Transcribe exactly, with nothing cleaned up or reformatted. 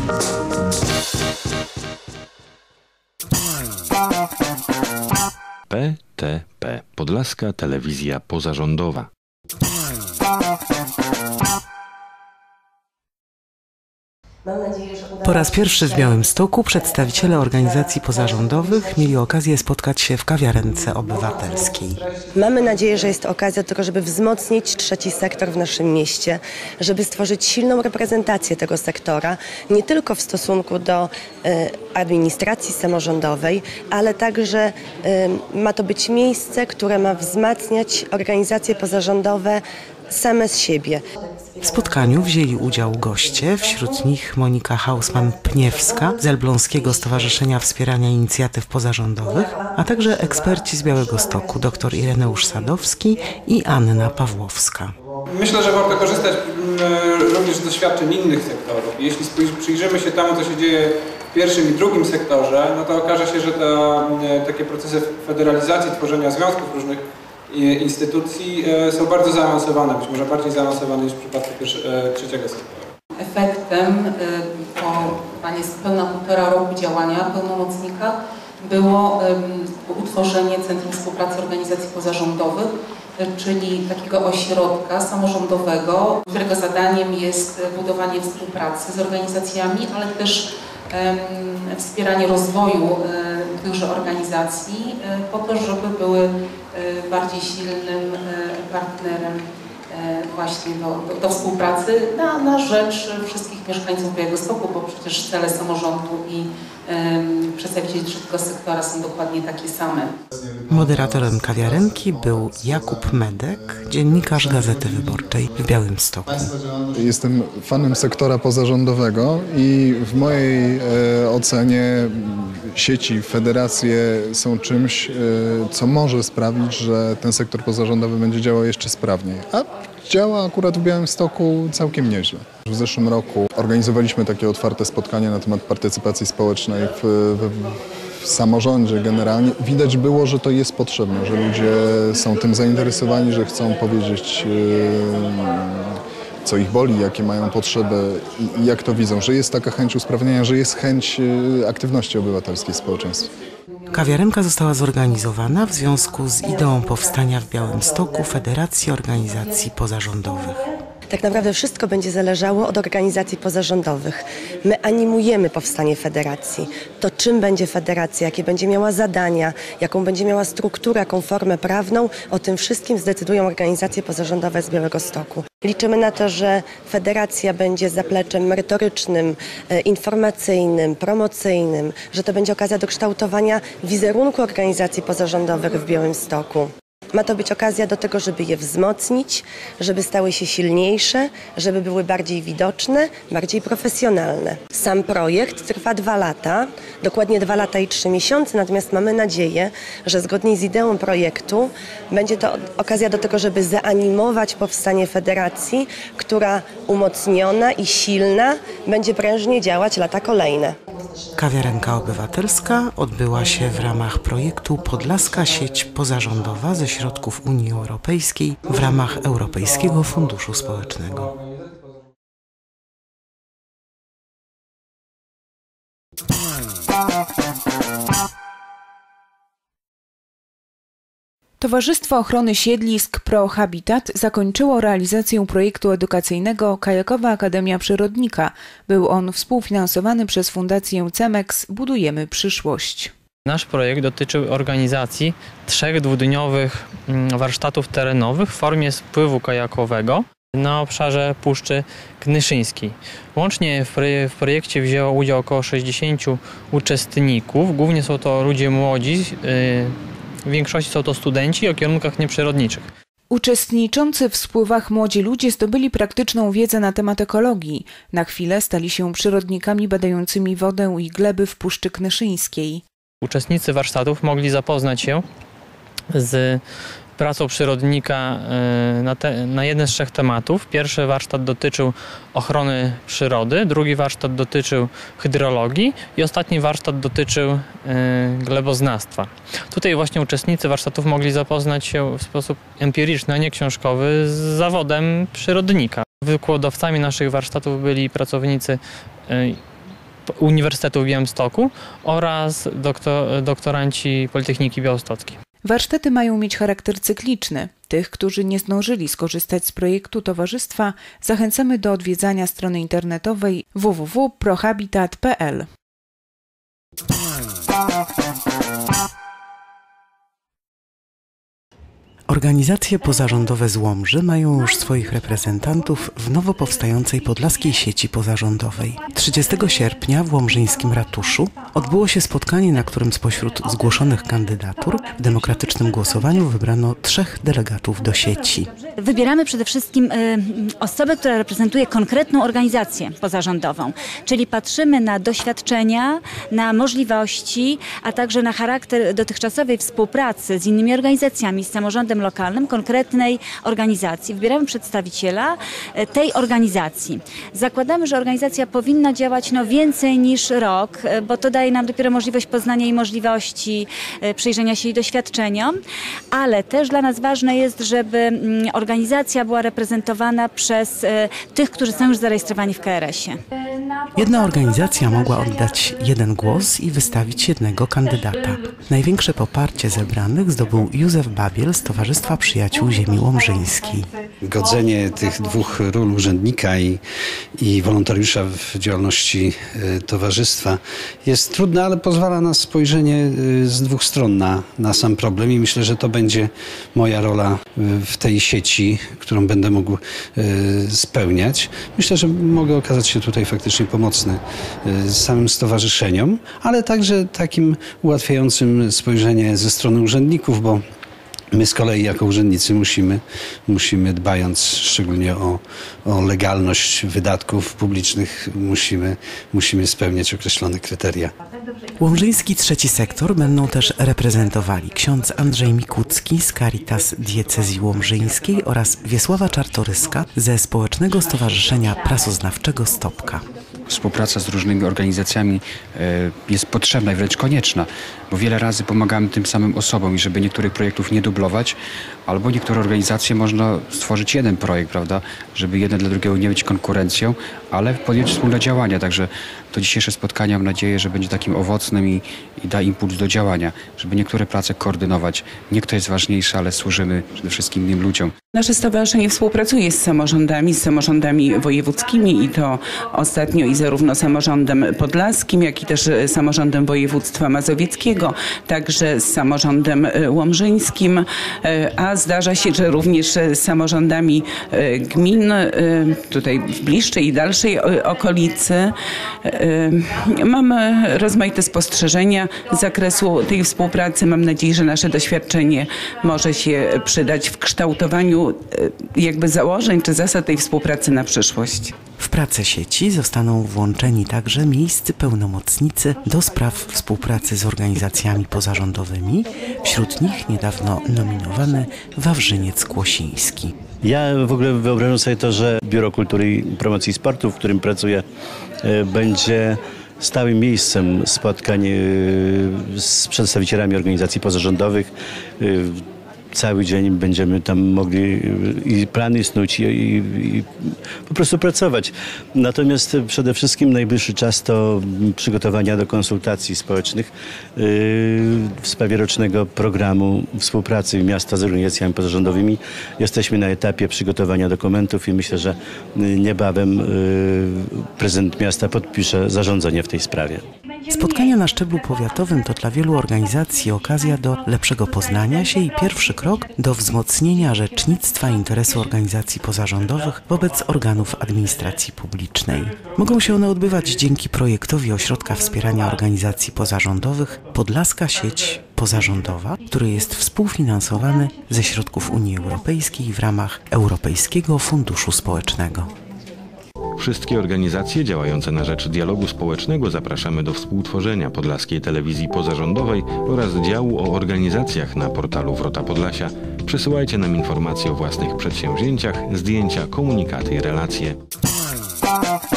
P T P. Podlaska Telewizja Pozarządowa. Po raz pierwszy w Białymstoku przedstawiciele organizacji pozarządowych mieli okazję spotkać się w kawiarence obywatelskiej. Mamy nadzieję, że jest to okazja do tego, żeby wzmocnić trzeci sektor w naszym mieście, żeby stworzyć silną reprezentację tego sektora, nie tylko w stosunku do y, administracji samorządowej, ale także y, ma to być miejsce, które ma wzmacniać organizacje pozarządowe same z siebie. W spotkaniu wzięli udział goście, wśród nich Monika Hausman-Pniewska z Elbląskiego Stowarzyszenia Wspierania Inicjatyw Pozarządowych, a także eksperci z Białegostoku, dr Ireneusz Sadowski i Anna Pawłowska. Myślę, że warto korzystać również z doświadczeń innych sektorów. Jeśli przyjrzymy się temu, co się dzieje w pierwszym i drugim sektorze, no to okaże się, że te takie procesy federalizacji, tworzenia związków różnych instytucji są bardzo zaawansowane, być może bardziej zaawansowane niż w przypadku trzeciego sektora. Efektem po niespełna półtora roku działania pełnomocnika było utworzenie Centrum Współpracy Organizacji Pozarządowych, czyli takiego ośrodka samorządowego, którego zadaniem jest budowanie współpracy z organizacjami, ale też wspieranie rozwoju tychże organizacji po to, żeby były bardziej silnym partnerem właśnie do, do, do współpracy na, na rzecz wszystkich mieszkańców Białegostoku, bo przecież cele samorządu i um, przedstawicieli trzeciego sektora są dokładnie takie same. Moderatorem kawiarenki był Jakub Medek, dziennikarz Gazety Wyborczej w Białymstoku. Jestem fanem sektora pozarządowego i w mojej e, ocenie sieci, federacje są czymś, e, co może sprawić, że ten sektor pozarządowy będzie działał jeszcze sprawniej. A działa akurat w Białymstoku całkiem nieźle. W zeszłym roku organizowaliśmy takie otwarte spotkanie na temat partycypacji społecznej w, w, w samorządzie generalnie. Widać było, że to jest potrzebne, że ludzie są tym zainteresowani, że chcą powiedzieć, co ich boli, jakie mają potrzeby i, i jak to widzą, że jest taka chęć usprawnienia, że jest chęć aktywności obywatelskiej w społeczeństwie. Kawiarenka została zorganizowana w związku z ideą powstania w Białymstoku Federacji Organizacji Pozarządowych. Tak naprawdę wszystko będzie zależało od organizacji pozarządowych. My animujemy powstanie federacji. To czym będzie federacja, jakie będzie miała zadania, jaką będzie miała strukturę, jaką formę prawną, o tym wszystkim zdecydują organizacje pozarządowe z Białegostoku. Liczymy na to, że federacja będzie zapleczem merytorycznym, informacyjnym, promocyjnym, że to będzie okazja do kształtowania wizerunku organizacji pozarządowych w Białymstoku. Ma to być okazja do tego, żeby je wzmocnić, żeby stały się silniejsze, żeby były bardziej widoczne, bardziej profesjonalne. Sam projekt trwa dwa lata, dokładnie dwa lata i trzy miesiące, natomiast mamy nadzieję, że zgodnie z ideą projektu będzie to okazja do tego, żeby zaanimować powstanie federacji, która umocniona i silna będzie prężnie działać lata kolejne. Kawiarenka obywatelska odbyła się w ramach projektu Podlaska Sieć Pozarządowa ze środków Unii Europejskiej w ramach Europejskiego Funduszu Społecznego. Towarzystwo Ochrony Siedlisk ProHabitat zakończyło realizację projektu edukacyjnego Kajakowa Akademia Przyrodnika. Był on współfinansowany przez Fundację Cemex Budujemy Przyszłość. Nasz projekt dotyczył organizacji trzech dwudniowych warsztatów terenowych w formie spływu kajakowego na obszarze Puszczy Knyszyńskiej. Łącznie w projekcie wzięło udział około sześćdziesięciu uczestników. Głównie są to ludzie młodzi, w większości są to studenci o kierunkach nieprzyrodniczych. Uczestniczący w spływach młodzi ludzie zdobyli praktyczną wiedzę na temat ekologii. Na chwilę stali się przyrodnikami badającymi wodę i gleby w Puszczy Knyszyńskiej. Uczestnicy warsztatów mogli zapoznać się z pracą przyrodnika na, te, na jeden z trzech tematów. Pierwszy warsztat dotyczył ochrony przyrody, drugi warsztat dotyczył hydrologii i ostatni warsztat dotyczył y, gleboznawstwa. Tutaj właśnie uczestnicy warsztatów mogli zapoznać się w sposób empiryczny, a nie książkowy z zawodem przyrodnika. Wykładowcami naszych warsztatów byli pracownicy y, Uniwersytetu w Białymstoku oraz doktor, doktoranci Politechniki Białostockiej. Warsztaty mają mieć charakter cykliczny. Tych, którzy nie zdążyli skorzystać z projektu towarzystwa, zachęcamy do odwiedzania strony internetowej w w w kropka prohabitat kropka p l. Organizacje pozarządowe z Łomży mają już swoich reprezentantów w nowo powstającej podlaskiej sieci pozarządowej. trzydziestego sierpnia w łomżyńskim ratuszu odbyło się spotkanie, na którym spośród zgłoszonych kandydatur w demokratycznym głosowaniu wybrano trzech delegatów do sieci. Wybieramy przede wszystkim y, osobę, która reprezentuje konkretną organizację pozarządową, czyli patrzymy na doświadczenia, na możliwości, a także na charakter dotychczasowej współpracy z innymi organizacjami, z samorządem lokalnym konkretnej organizacji. Wybieramy przedstawiciela tej organizacji. Zakładamy, że organizacja powinna działać no, więcej niż rok, bo to daje nam dopiero możliwość poznania jej możliwości, przyjrzenia się jej doświadczeniom, ale też dla nas ważne jest, żeby organizacja była reprezentowana przez tych, którzy są już zarejestrowani w K R S ie. Jedna organizacja mogła oddać jeden głos i wystawić jednego kandydata. Największe poparcie zebranych zdobył Józef Babiel z Towarzystwa Przyjaciół Ziemi Łomżyńskiej. Godzenie tych dwóch ról urzędnika i, i wolontariusza w działalności y, towarzystwa jest trudne, ale pozwala na spojrzenie y, z dwóch stron na, na sam problem i myślę, że to będzie moja rola y, w tej sieci, którą będę mógł y, spełniać. Myślę, że mogę okazać się tutaj faktycznie pomocny y, samym stowarzyszeniom, ale także takim ułatwiającym spojrzenie ze strony urzędników, bo my z kolei jako urzędnicy musimy, musimy dbając szczególnie o, o legalność wydatków publicznych, musimy, musimy spełniać określone kryteria. Łomżyński trzeci sektor będą też reprezentowali ksiądz Andrzej Mikucki z Caritas Diecezji Łomżyńskiej oraz Wiesława Czartoryska ze Społecznego Stowarzyszenia Prasoznawczego Stopka. Współpraca z różnymi organizacjami jest potrzebna i wręcz konieczna, bo wiele razy pomagamy tym samym osobom i żeby niektórych projektów nie dublować, albo niektóre organizacje można stworzyć jeden projekt, prawda, żeby jeden dla drugiego nie być konkurencją, ale podjąć wspólne działania. Także to dzisiejsze spotkanie mam nadzieję, że będzie takim owocnym i, i da impuls do działania, żeby niektóre prace koordynować. Nie kto jest ważniejszy, ale służymy przede wszystkim innym ludziom. Nasze stowarzyszenie współpracuje z samorządami, z samorządami wojewódzkimi i to ostatnio i zarówno samorządem podlaskim, jak i też samorządem województwa mazowieckiego, także z samorządem łomżyńskim, a zdarza się, że również z samorządami gmin tutaj w bliższej i dalszej okolicy. Mamy rozmaite spostrzeżenia z zakresu tej współpracy. Mam nadzieję, że nasze doświadczenie może się przydać w kształtowaniu jakby założeń czy zasad tej współpracy na przyszłość. W pracę sieci zostaną włączeni także miejscy pełnomocnicy do spraw współpracy z organizacjami pozarządowymi, wśród nich niedawno nominowany Wawrzyniec Kłosiński. Ja w ogóle wyobrażam sobie to, że Biuro Kultury i Promocji Sportu, w którym pracuję, będzie stałym miejscem spotkań z przedstawicielami organizacji pozarządowych. Cały dzień będziemy tam mogli i plany snuć i, i, i po prostu pracować. Natomiast przede wszystkim najbliższy czas to przygotowania do konsultacji społecznych yy, w sprawie rocznego programu współpracy miasta z organizacjami pozarządowymi. Jesteśmy na etapie przygotowania dokumentów i myślę, że niebawem yy, prezydent miasta podpisze zarządzenie w tej sprawie. Spotkania na szczeblu powiatowym to dla wielu organizacji okazja do lepszego poznania się i pierwszy krok do wzmocnienia rzecznictwa interesu organizacji pozarządowych wobec organów administracji publicznej. Mogą się one odbywać dzięki projektowi Ośrodka Wspierania Organizacji Pozarządowych Podlaska Sieć Pozarządowa, który jest współfinansowany ze środków Unii Europejskiej w ramach Europejskiego Funduszu Społecznego. Wszystkie organizacje działające na rzecz dialogu społecznego zapraszamy do współtworzenia Podlaskiej Telewizji Pozarządowej oraz działu o organizacjach na portalu Wrota Podlasia. Przesyłajcie nam informacje o własnych przedsięwzięciach, zdjęcia, komunikaty i relacje.